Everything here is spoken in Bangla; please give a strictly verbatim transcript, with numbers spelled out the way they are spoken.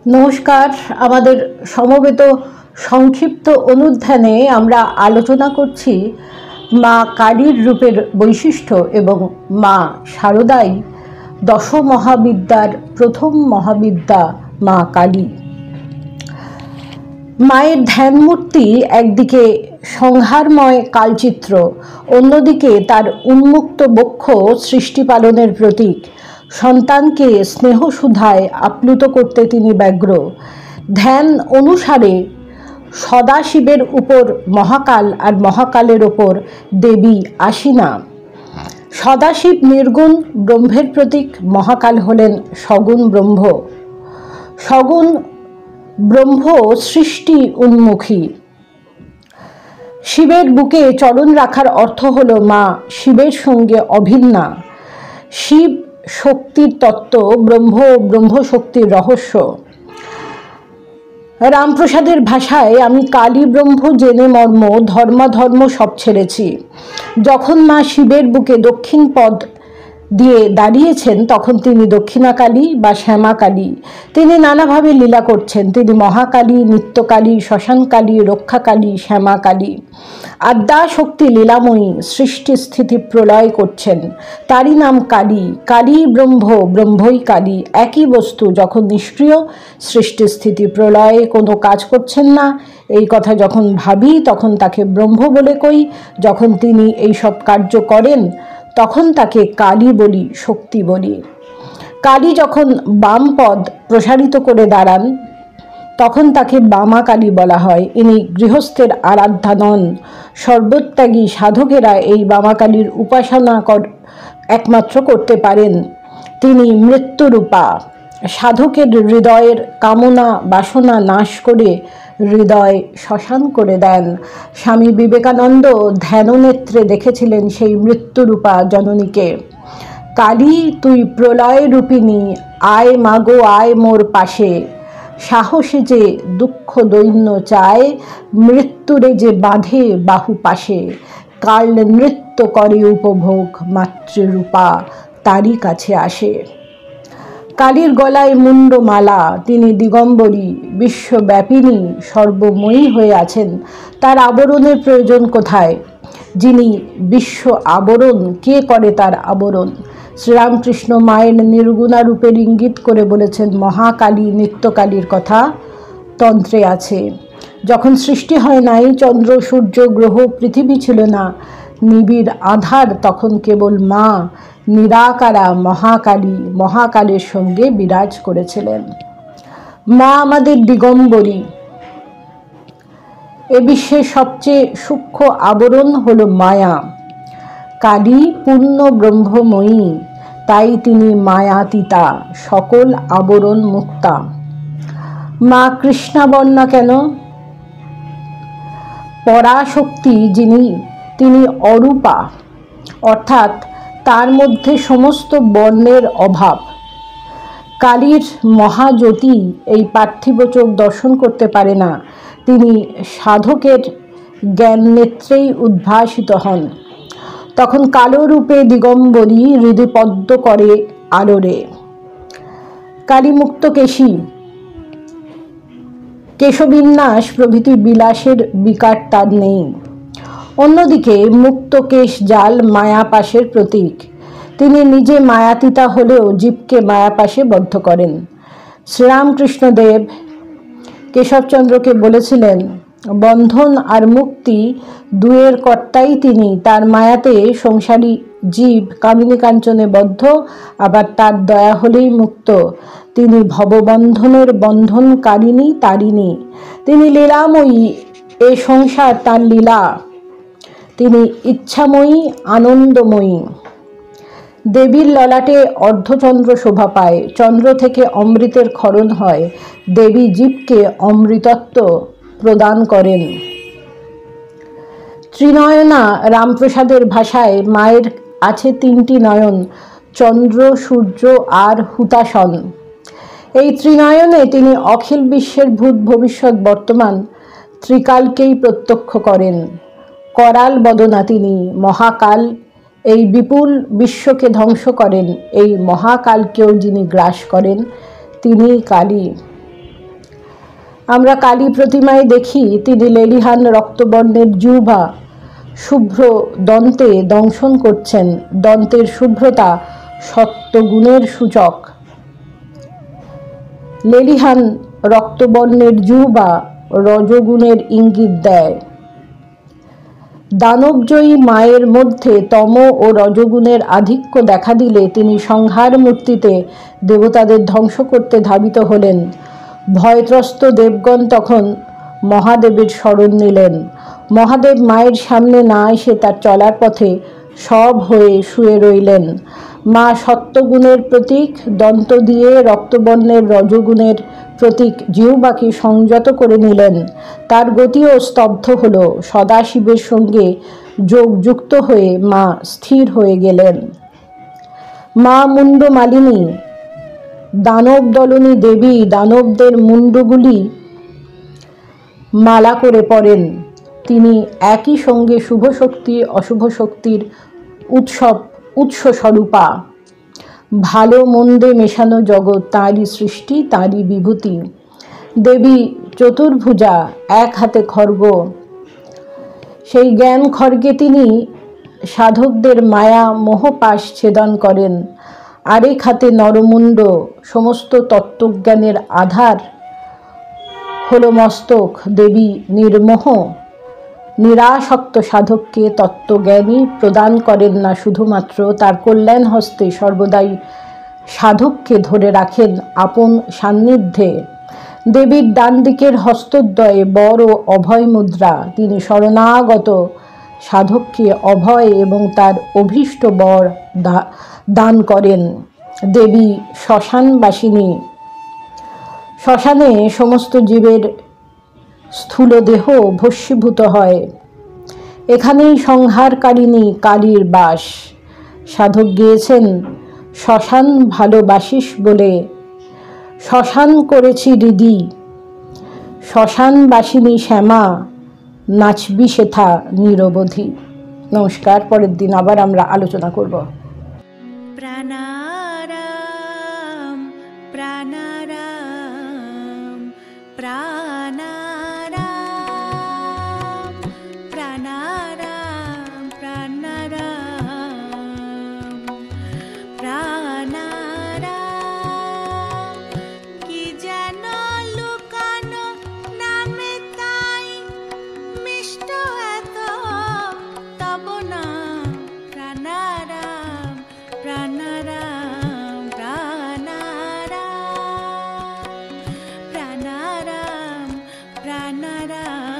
নমস্কার। আমাদের সমবেত সংক্ষিপ্ত অনুধ্যানে আমরা আলোচনা করছি মা কালীর রূপের বৈশিষ্ট্য এবং মা শারদাই দশ মহাবিদ্যার প্রথম মহাবিদ্যা মা কালী। মায়ের ধ্যানমূর্তি একদিকে সংহারময় কালচিত্র, অন্যদিকে তার উন্মুক্ত বক্ষ সৃষ্টি পালনের প্রতীক। সন্তানকে স্নেহসুধায় আপ্লুত করতে তিনি ব্যগ্র। ধ্যান অনুসারে সদাশিবের উপর মহাকাল আর মহাকালের ওপর দেবী আশিনা। সদাশিব নির্গুণ ব্রহ্মের প্রতীক, মহাকাল হলেন সগুণ ব্রহ্ম। সগুণ ব্রহ্ম সৃষ্টি উন্মুখী। শিবের বুকে চরণ রাখার অর্থ হল মা শিবের সঙ্গে অভিন্না। শিব শক্তির তত্ত্ব, ব্রহ্ম ব্রহ্মশক্তির রহস্য। রামপ্রসাদের ভাষায়, আমি কালী ব্রহ্ম জেনে মর্ম, ধর্মাধর্ম সব ছেড়েছি। যখন মা শিবের বুকে দক্ষিণ পদ দিয়ে দাঁড়িয়েছেন তখন তিনি দক্ষিণাকালী বা শ্যামাকালী। তিনি নানাভাবে লীলা করছেন। তিনি মহাকালী, নিত্যকালী, শ্মশানকালী, রক্ষাকালী, শ্যামাকালী। আদ্যাশক্তি লীলাময়ী, সৃষ্টি স্থিতি প্রলয় করছেন। তারই নাম কালী। কালী ব্রহ্ম, ব্রহ্মই কালী, একই বস্তু। যখন নিষ্ক্রিয়, সৃষ্টি স্থিতি প্রলয়ে কোনো কাজ করছেন না, এই কথা যখন ভাবি তখন তাকে ব্রহ্ম বলে কই। যখন তিনি এই সব কার্য করেন তখন তাকে কালী বলি, শক্তি বলি। কালী যখন বাম পদ প্রসারিত করে দাঁড়ান তখন তাকে বামা কালী বলা হয়। ইনি গৃহস্থের আরাধ্যা নন। সর্বত্যাগী সাধকেরা এই বামা কালীর উপাসনা একমাত্র করতে পারেন। তিনি মৃত্যুরূপা। সাধকের হৃদয়ের কামনা বাসনা নাশ করে হৃদয় শ্মশান করে দেন। স্বামী বিবেকানন্দ ধ্যাননেত্রে দেখেছিলেন সেই মৃত্যুরূপা জননীকে। কালী তুই প্রলয় রূপিণী, আয় মাগো আয় মোর পাশে। সাহসে যে দুঃখ দৈন্য চায়, মৃত্যুরে যে বাঁধে বাহু পাশে। কাল নৃত্য করে উপভোগ, মাতৃরূপা তারই কাছে আসে। কালীর গলায় মুন্ডমালা। তিনি দিগম্বরী, বিশ্বব্যাপিনী, সর্বময়ী হয়ে আছেন। তার আবরণের প্রয়োজন কোথায়? যিনি বিশ্ব আবরণ, কে করে তার আবরণ? শ্রীরামকৃষ্ণ মায়ের নির্গুণা রূপের ইঙ্গিত করে বলেছেন মহাকালী, নিত্যকালীর কথা তন্ত্রে আছে। যখন সৃষ্টি হয় নাই, চন্দ্র সূর্য গ্রহ পৃথিবী ছিল না, নিবিড় আধার, তখন কেবল মা নিরাকারা মহাকালী মহাকালের সঙ্গে বিরাজ করেছিলেন। মা আমাদের দিগম্বরী। এ বিশ্বের সবচেয়ে সূক্ষ্ম আবরণ হল মায়া। কালী পূর্ণ ব্রহ্মময়ী, তাই তিনি মায়াতীতা, সকল আবরণ মুক্তা। মা কৃষ্ণাবর্ণা কেন? পরাশক্তি যিনি, তিনি অরূপা, অর্থাৎ তার মধ্যে সমস্ত বর্ণের অভাব। কালীর মহাজ্যোতি এই পার্থিব চোখ দর্শন করতে পারে না। তিনি সাধকের জ্ঞান নেত্রেই উদ্ভাসিত হন। তখন কালো রূপে দিগম্বরী হৃদয়পদ্ম করে আলোরে। কালী মুক্তকেশী, কেশবিন্যাস প্রভৃতি বিলাসের বিকার তার নেই। অন্যদিকে মুক্তকেশ জাল মায়াপাশের প্রতীক। তিনি নিজে মায়াতীতা হলেও জীবকে মায়াপাশে বদ্ধ করেন। শ্রীরামকৃষ্ণদেব কেশবচন্দ্রকে বলেছিলেন, বন্ধন আর মুক্তি দুয়ের কর্তাই তিনি। তার মায়াতে সংসারী জীব কামিনী কাঞ্চনে বদ্ধ, আবার তার দয়া হলেই মুক্ত। তিনি ভববন্ধনের বন্ধনকারিণী তারিণী। তিনি লীলাময়ী, এ সংসার তার লীলা। তিনি ইচ্ছাময়ী, আনন্দময়ী। দেবীর ললাটে অর্ধচন্দ্র শোভা পায়। চন্দ্র থেকে অমৃতের ক্ষরণ হয়। দেবী জীবকে অমৃতত্ব প্রদান করেন। ত্রিনয়না। রামপ্রসাদের ভাষায় মায়ের আছে তিনটি নয়ন, চন্দ্র, সূর্য আর হুতাশন। এই ত্রিনয়নে তিনি অখিল বিশ্বের ভূত ভবিষ্যৎ বর্তমান ত্রিকালকেই প্রত্যক্ষ করেন। করাল বদনা তিনি, মহাকাল। এই বিপুল বিশ্বকে ধ্বংস করেন। এই মহাকালকেও যিনি গ্রাস করেন তিনিই কালী। আমরা কালী প্রতিমায় দেখি তিনি লেলিহান রক্তবর্ণের জিহ্বা শুভ্র দন্তে দংশন করছেন। দন্তের শুভ্রতা সত্ত্বগুণের সূচক। লেলিহান রক্তবর্ণের জিহ্বা রজগুণের ইঙ্গিত দেয়। দানবজয়ী মায়ের মধ্যে তম ও রজগুণের আধিক্য দেখা দিলে তিনি সংহার মূর্তিতে দেবতাদের ধ্বংস করতে ধাবিত হলেন। ভয়ত্রস্ত দেবগণ তখন মহাদেবের শরণ নিলেন। মহাদেব মায়ের সামনে না এসে তার চলার পথে সব হয়ে শুয়ে রইলেন। মা সত্ত্বগুণের প্রতীক দন্ত দিয়ে রক্তবর্ণের রজগুণের প্রতীক জিহ্বাকে সংযত করে নিলেন। তার গতিও স্তব্ধ হল। সদাশিবের সঙ্গে যোগযুক্ত হয়ে মা স্থির হয়ে গেলেন। মা মুন্ডমালিনী দানব দলনী দেবী দানবদের মুন্ডগুলি মালা করে পড়েন। তিনি একই সঙ্গে শুভ শক্তি অশুভ শক্তির উৎসব উৎস স্বরূপা। ভালো মন্দে মেশানো জগৎ তাঁরই সৃষ্টি, তাঁরই বিভূতি। দেবী চতুর্ভুজা, এক হাতে খড়গ। সেই জ্ঞান খড়গে তিনি সাধকদের মায়া মোহপাশ ছেদন করেন। আরেক হাতে নরমুণ্ড, সমস্ত তত্ত্বজ্ঞানের আধার হল মস্তক। দেবী নির্মোহ নিরাসক্ত সাধককে তত্ত্বজ্ঞানী প্রদান করেন না শুধুমাত্র, তার কল্যাণ হস্তে সর্বদাই সাধককে ধরে রাখেন আপন সান্নিধ্যে। দেবীর ডান দিকের হস্তদ্বয়ে বড় অভয় মুদ্রা। তিনি শরণাগত সাধককে অভয় এবং তার অভীষ্ট বর দান করেন। দেবী শ্মশানবাসিনী। শ্মশানে সমস্ত জীবের স্থূল দেহ ভস্মীভূত হয়। এখানেই সংহারকারিণী কালীর বাস। সাধক গিয়েছেন, শ্মশান ভালোবাসিস বলে শ্মশান করেছি হৃদি। শ্মশানবাসিনী শ্যামা নাচবি সেথা নিরবধি। নমস্কার। পরের দিন আবার আমরা আলোচনা করব। প্রাণারাম প্রাণারাম প্রাণারাম প্রাণারাম প্রাণারাম প্রাণারাম কি যেন লুকানো নামে তাই মিষ্ট এত তব না। প্রাণারাম প্রাণারাম প্রাণারাম প্রাণারাম প্রাণারাম